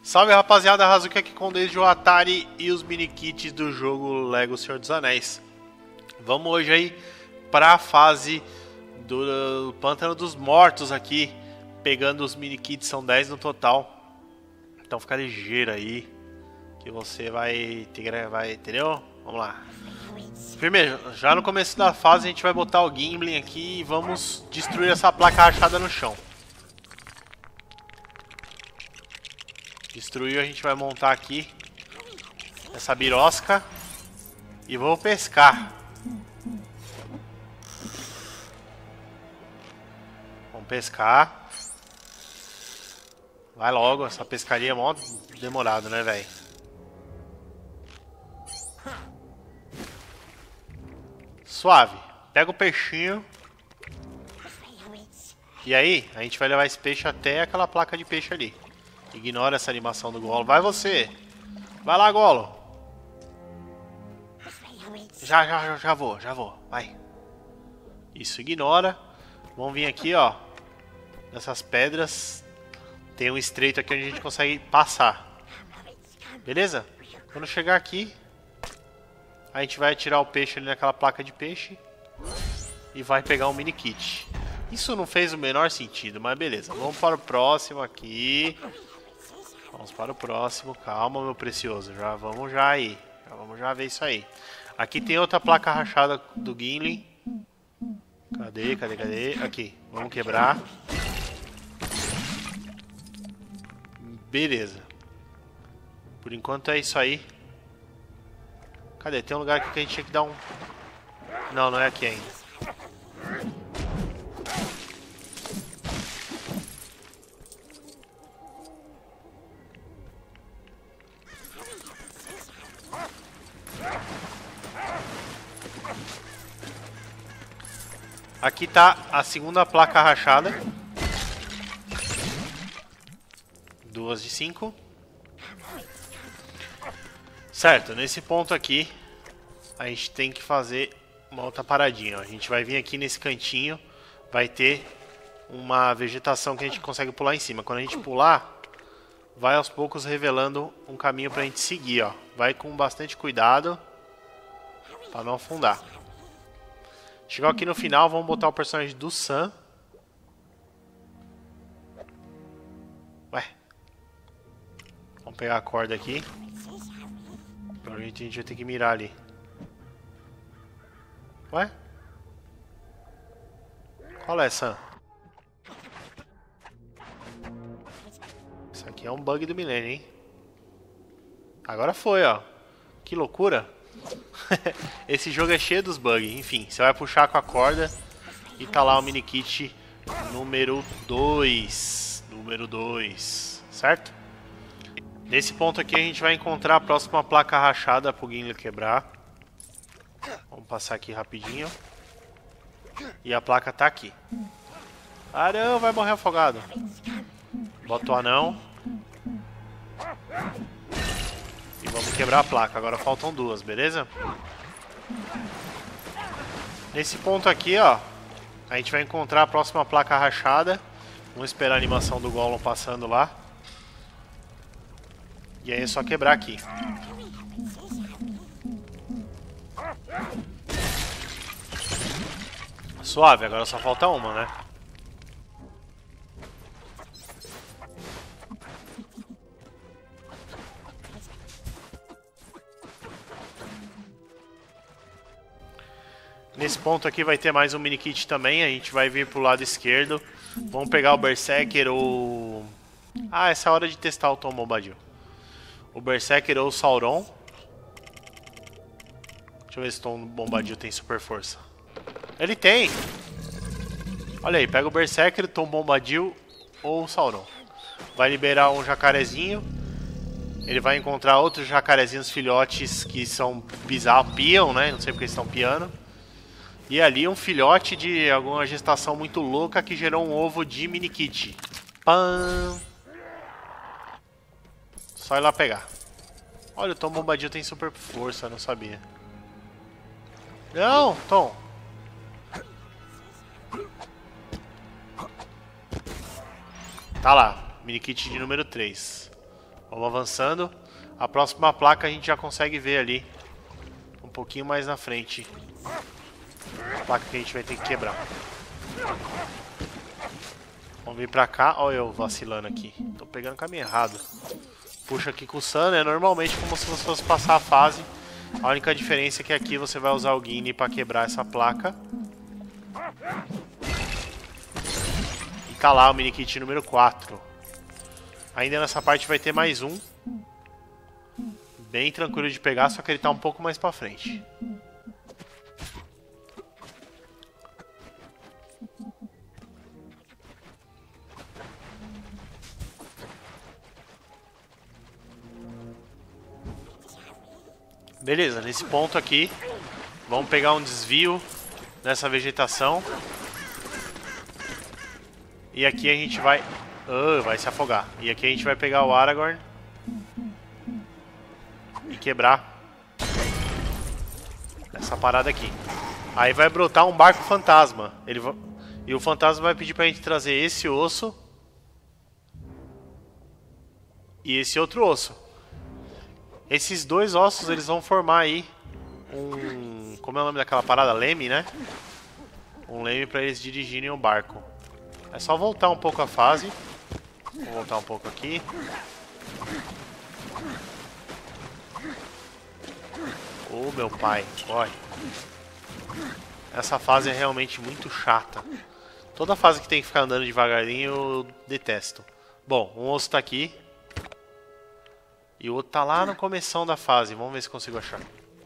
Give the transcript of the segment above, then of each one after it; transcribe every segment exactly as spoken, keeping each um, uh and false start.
Salve rapaziada, Hazuki aqui com desde o Atari e os minikits do jogo Lego Senhor dos Anéis. Vamos hoje aí para a fase do Pântano dos Mortos aqui, pegando os minikits, são dez no total. Então fica ligeiro aí, que você vai ter, vai, entendeu? Vamos lá. Primeiro, já no começo da fase a gente vai botar o Gimli aqui e vamos destruir essa placa rachada no chão. Destruiu, a gente vai montar aqui essa birosca e vou pescar. Vamos pescar. Vai logo, essa pescaria é mó demorado, né, velho? Suave. Pega o peixinho. E aí, a gente vai levar esse peixe até aquela placa de peixe ali. Ignora essa animação do Golo. Vai você. Vai lá, Golo. Já, já, já vou, já vou. Vai. Isso, ignora. Vamos vir aqui, ó. Nessas pedras. Tem um estreito aqui onde a gente consegue passar. Beleza? Quando chegar aqui, a gente vai tirar o peixe ali naquela placa de peixe. E vai pegar um mini kit. Isso não fez o menor sentido, mas beleza. Vamos para o próximo aqui. Vamos para o próximo. Calma, meu precioso. Já vamos já aí. Já vamos já ver isso aí. Aqui tem outra placa rachada do Gimli. Cadê, cadê, cadê? Aqui. Vamos quebrar. Beleza. Por enquanto é isso aí. Cadê? Tem um lugar aqui que a gente tinha que dar um... Não, não é aqui ainda. Aqui tá a segunda placa rachada. Duas de cinco. Certo, nesse ponto aqui a gente tem que fazer uma outra paradinha. Ó. A gente vai vir aqui nesse cantinho. Vai ter uma vegetação que a gente consegue pular em cima. Quando a gente pular, vai aos poucos revelando um caminho pra gente seguir. Ó. Vai com bastante cuidado pra não afundar. Chegou aqui no final, vamos botar o personagem do Sam. Ué. Vamos pegar a corda aqui. Provavelmente a gente vai ter que mirar ali. Ué? Qual é, Sam? Isso aqui é um bug do milênio, hein? Agora foi, ó. Que loucura. Esse jogo é cheio dos bugs. Enfim, você vai puxar com a corda e tá lá o mini kit número dois. Número dois, certo? Nesse ponto aqui a gente vai encontrar a próxima placa rachada pro Gimli quebrar. Vamos passar aqui rapidinho. E a placa tá aqui. Ah não, vai morrer afogado. Bota o anão. E vamos quebrar a placa. Agora faltam duas, beleza? Nesse ponto aqui, ó, a gente vai encontrar a próxima placa rachada. Vamos esperar a animação do Gollum passando lá. E aí é só quebrar aqui. Suave, agora só falta uma, né? Nesse ponto aqui vai ter mais um mini kit também. A gente vai vir pro lado esquerdo. Vamos pegar o Berserker ou... Ah, essa é a hora de testar o Tom Bombadil. O Berserker ou o Sauron. Deixa eu ver se o Tom Bombadil tem super força. Ele tem! Olha aí, pega o Berserker, o Tom Bombadil ou o Sauron. Vai liberar um jacarezinho. Ele vai encontrar outros jacarezinhos filhotes que são bizarros, piam, né? Não sei porque eles estão piando. E ali um filhote de alguma gestação muito louca que gerou um ovo de mini kit. Pam! Só ir lá pegar. Olha, o Tom Bombadil tem super força, não sabia. Não, Tom! Tá lá, mini kit de número três. Vamos avançando. A próxima placa a gente já consegue ver ali. Um pouquinho mais na frente. A placa que a gente vai ter que quebrar. Vamos vir pra cá. Olha eu vacilando aqui. Tô pegando o caminho errado. Puxa aqui com o Sun, é normalmente como se você fosse passar a fase. A única diferença é que aqui você vai usar o Guine pra quebrar essa placa. E tá lá o minikit número quatro. Ainda nessa parte vai ter mais um. Bem tranquilo de pegar, só que ele tá um pouco mais pra frente. Beleza, nesse ponto aqui, vamos pegar um desvio nessa vegetação. E aqui a gente vai... Uh, vai se afogar. E aqui a gente vai pegar o Aragorn e quebrar essa parada aqui. Aí vai brotar um barco fantasma. Ele va... E o fantasma vai pedir pra gente trazer esse osso e esse outro osso. Esses dois ossos, eles vão formar aí um... Como é o nome daquela parada? Leme, né? Um leme pra eles dirigirem o barco. É só voltar um pouco a fase. Vou voltar um pouco aqui. Ô, meu pai, olha. Essa fase é realmente muito chata. Toda fase que tem que ficar andando devagarinho eu detesto. Bom, um osso tá aqui. E o outro tá lá no começão da fase. Vamos ver se consigo achar.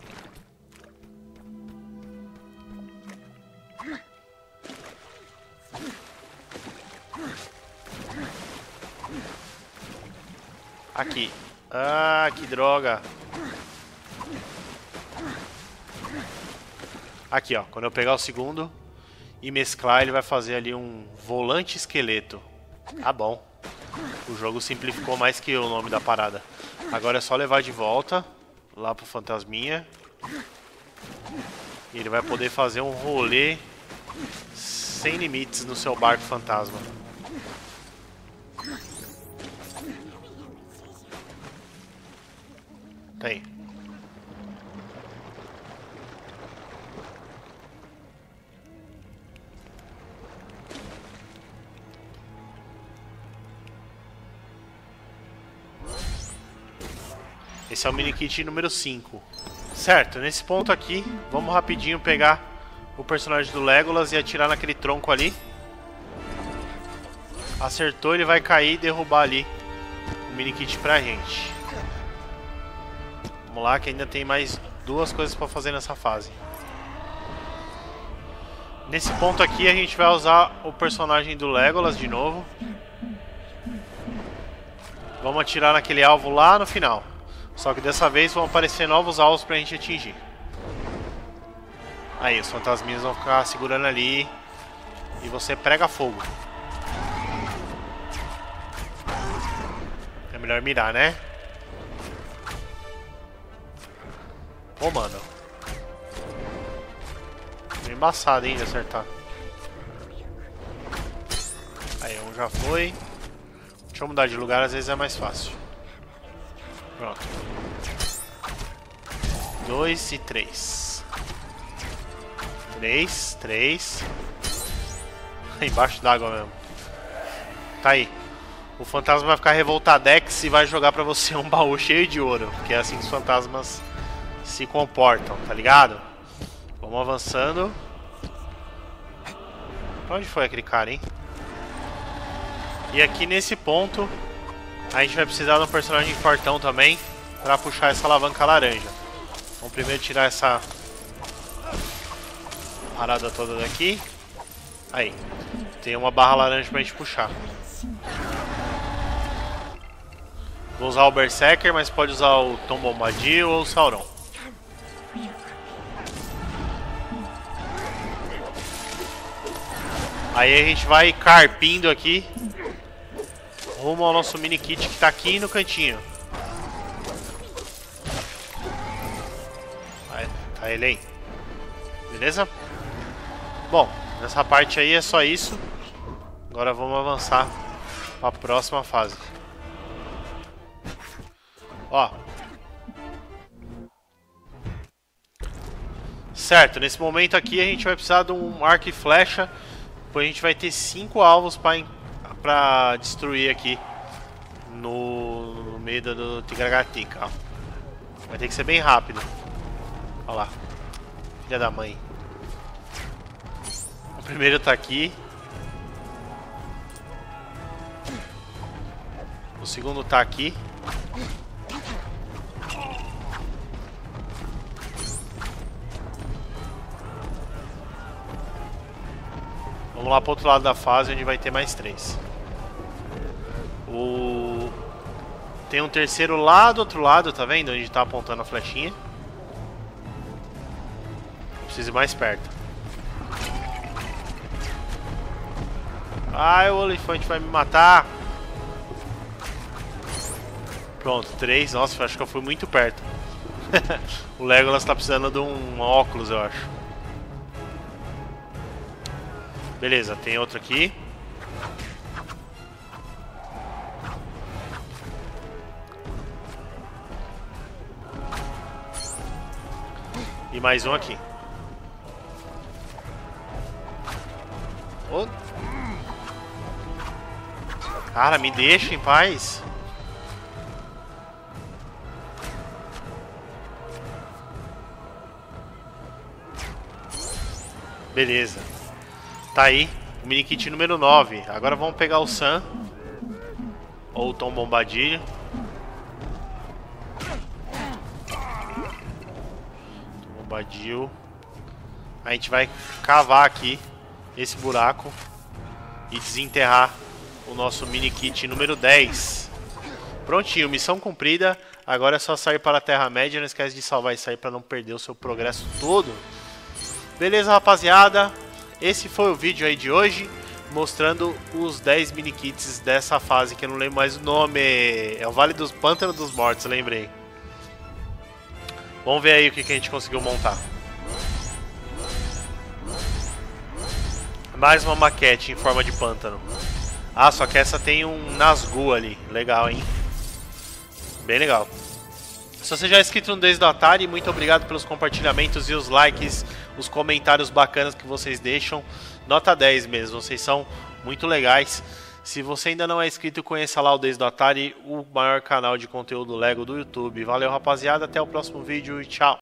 Aqui. Ah, que droga. Aqui, ó. Quando eu pegar o segundo e mesclar, ele vai fazer ali um volante esqueleto. Tá bom. O jogo simplificou mais que o nome da parada. Agora é só levar de volta lá pro fantasminha. E ele vai poder fazer um rolê sem limites no seu barco fantasma. Tá aí. Esse é o minikit número cinco. Certo, nesse ponto aqui, vamos rapidinho pegar o personagem do Legolas e atirar naquele tronco ali. Acertou, ele vai cair e derrubar ali o minikit pra gente. Vamos lá que ainda tem mais duas coisas pra fazer nessa fase. Nesse ponto aqui a gente vai usar o personagem do Legolas de novo. Vamos atirar naquele alvo lá no final. Só que dessa vez vão aparecer novos alvos pra gente atingir. Aí, os fantasminhas vão ficar segurando ali. E você prega fogo. É melhor mirar, né? Ô, mano. Meio embaçado, hein, de acertar. Aí, um já foi. Deixa eu mudar de lugar, às vezes é mais fácil. Pronto. Dois e três. Três, três. Embaixo d'água mesmo. Tá aí. O fantasma vai ficar revoltadex e vai jogar pra você um baú cheio de ouro. Porque é assim que os fantasmas se comportam, tá ligado? Vamos avançando. Pra onde foi aquele cara, hein? E aqui nesse ponto a gente vai precisar de um personagem fortão também pra puxar essa alavanca laranja. Vamos primeiro tirar essa parada toda daqui. Aí. Tem uma barra laranja pra gente puxar. Vou usar o Berserker, mas pode usar o Tom Bombadil ou o Sauron. Aí a gente vai carpindo aqui rumo ao nosso mini kit que tá aqui no cantinho. Aí, tá ele aí. Beleza? Bom, nessa parte aí é só isso. Agora vamos avançar para a próxima fase. Ó. Certo, nesse momento aqui a gente vai precisar de um arco e flecha. Depois a gente vai ter cinco alvos pra, pra destruir aqui no, no meio do Tigragatica, ó. Vai ter que ser bem rápido. Olha lá. Filha da mãe. O primeiro tá aqui. O segundo tá aqui. Vamos lá pro outro lado da fase, onde vai ter mais três. O... Tem um terceiro lá do outro lado, tá vendo? Onde tá apontando a flechinha. Preciso ir mais perto. Ai, o elefante vai me matar. Pronto, três. Nossa, acho que eu fui muito perto. O Legolas tá precisando de um óculos, eu acho. Beleza, tem outro aqui. E mais um aqui. Oh. Cara, me deixa em paz. Beleza. Tá aí, o mini kit número nove. Agora vamos pegar o Sam. Ou o Tom Bombadilho. Tom Bombadil. A gente vai cavar aqui esse buraco e desenterrar o nosso mini kit número dez. Prontinho, missão cumprida. Agora é só sair para a Terra-média. Não esquece de salvar e sair para não perder o seu progresso todo. Beleza, rapaziada? Esse foi o vídeo aí de hoje, mostrando os dez mini kits dessa fase, que eu não lembro mais o nome. É o Vale dos Pântanos dos Mortos, lembrei. Vamos ver aí o que, que a gente conseguiu montar. Mais uma maquete em forma de pântano. Ah, só que essa tem um Nazgûl ali. Legal, hein? Bem legal. Se você já é inscrito no Desde o Atari, muito obrigado pelos compartilhamentos e os likes, os comentários bacanas que vocês deixam. Nota dez mesmo, vocês são muito legais. Se você ainda não é inscrito, conheça lá o Desde o Atari, o maior canal de conteúdo Lego do YouTube. Valeu, rapaziada, até o próximo vídeo e tchau!